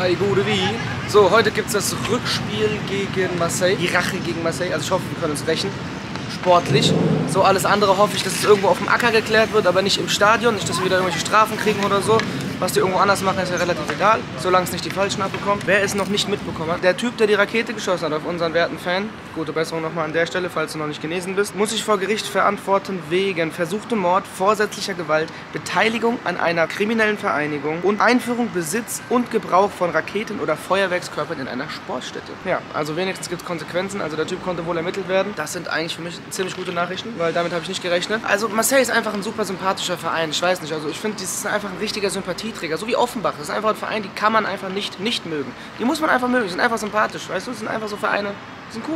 Ei, gute wie. So, heute gibt es das Rückspiel gegen Marseille. Die Rache gegen Marseille. Also ich hoffe, wir können uns rächen. Sportlich. So, alles andere hoffe ich, dass es irgendwo auf dem Acker geklärt wird, aber nicht im Stadion. Nicht, dass wir wieder irgendwelche Strafen kriegen oder so. Was die irgendwo anders machen, ist ja relativ egal. Solange es nicht die Falschen abbekommen. Wer es noch nicht mitbekommen hat, der Typ, der die Rakete geschossen hat auf unseren werten Fan, gute Besserung nochmal an der Stelle, falls du noch nicht genesen bist, muss sich vor Gericht verantworten wegen versuchtem Mord, vorsätzlicher Gewalt, Beteiligung an einer kriminellen Vereinigung und Einführung, Besitz und Gebrauch von Raketen oder Feuerwerkskörpern in einer Sportstätte. Ja, also wenigstens gibt es Konsequenzen. Also der Typ konnte wohl ermittelt werden. Das sind eigentlich für mich ziemlich gute Nachrichten, weil damit habe ich nicht gerechnet. Also Marseille ist einfach ein super sympathischer Verein. Ich weiß nicht, also ich finde, das ist einfach ein richtiger Sympathieträger. So wie Offenbach. Das ist einfach ein Verein, die kann man einfach nicht mögen. Die muss man einfach mögen. Die sind einfach sympathisch. Weißt du, das sind einfach so Vereine, die sind cool.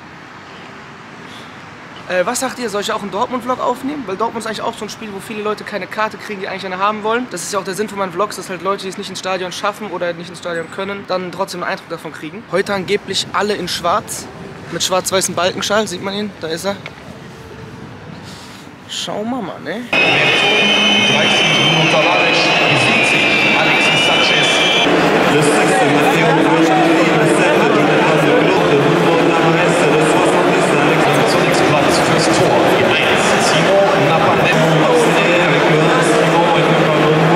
Was sagt ihr? Soll ich auch einen Dortmund-Vlog aufnehmen? Weil Dortmund ist eigentlich auch so ein Spiel, wo viele Leute keine Karte kriegen, die eigentlich eine haben wollen. Das ist ja auch der Sinn von meinen Vlogs, dass halt Leute, die es nicht ins Stadion schaffen oder nicht ins Stadion können, dann trotzdem einen Eindruck davon kriegen. Heute angeblich alle in schwarz. Mit schwarz-weißen Balkenschal. Sieht man ihn? Da ist er. Schauen wir mal, ne? 30 Bruno Tavares, 70 Alexis Sanchez. Le 6 Matteo Guarnieri, le 7 Jonathan de Claude, le 9 Tavares, le 65 zunächst Platz fürs Tor. Die 1 Simon Napademo avec le 1 Simon et le ballon.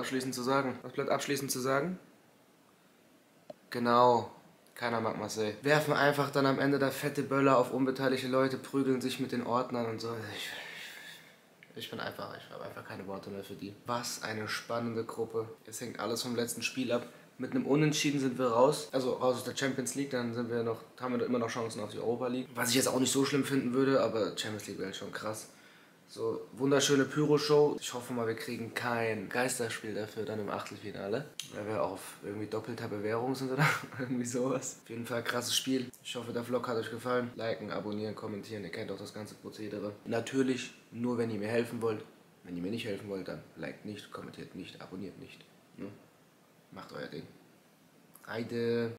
abschließend zu sagen? Was bleibt abschließend zu sagen? Genau. Keiner mag Marseille. Werfen einfach dann am Ende da fette Böller auf unbeteiligte Leute, prügeln sich mit den Ordnern und so. Ich habe einfach keine Worte mehr für die. Was eine spannende Gruppe. Es hängt alles vom letzten Spiel ab. Mit einem Unentschieden sind wir raus, also raus aus der Champions League, dann haben wir immer noch Chancen auf die Europa League. Was ich jetzt auch nicht so schlimm finden würde, aber Champions League wäre halt schon krass. So, wunderschöne Pyro-Show. Ich hoffe mal, wir kriegen kein Geisterspiel dafür dann im Achtelfinale. Weil wir auf irgendwie doppelter Bewährung sind oder irgendwie sowas. Auf jeden Fall krasses Spiel. Ich hoffe, der Vlog hat euch gefallen. Liken, abonnieren, kommentieren. Ihr kennt auch das ganze Prozedere. Natürlich nur, wenn ihr mir helfen wollt. Wenn ihr mir nicht helfen wollt, dann liked nicht, kommentiert nicht, abonniert nicht. Macht euer Ding. Heide.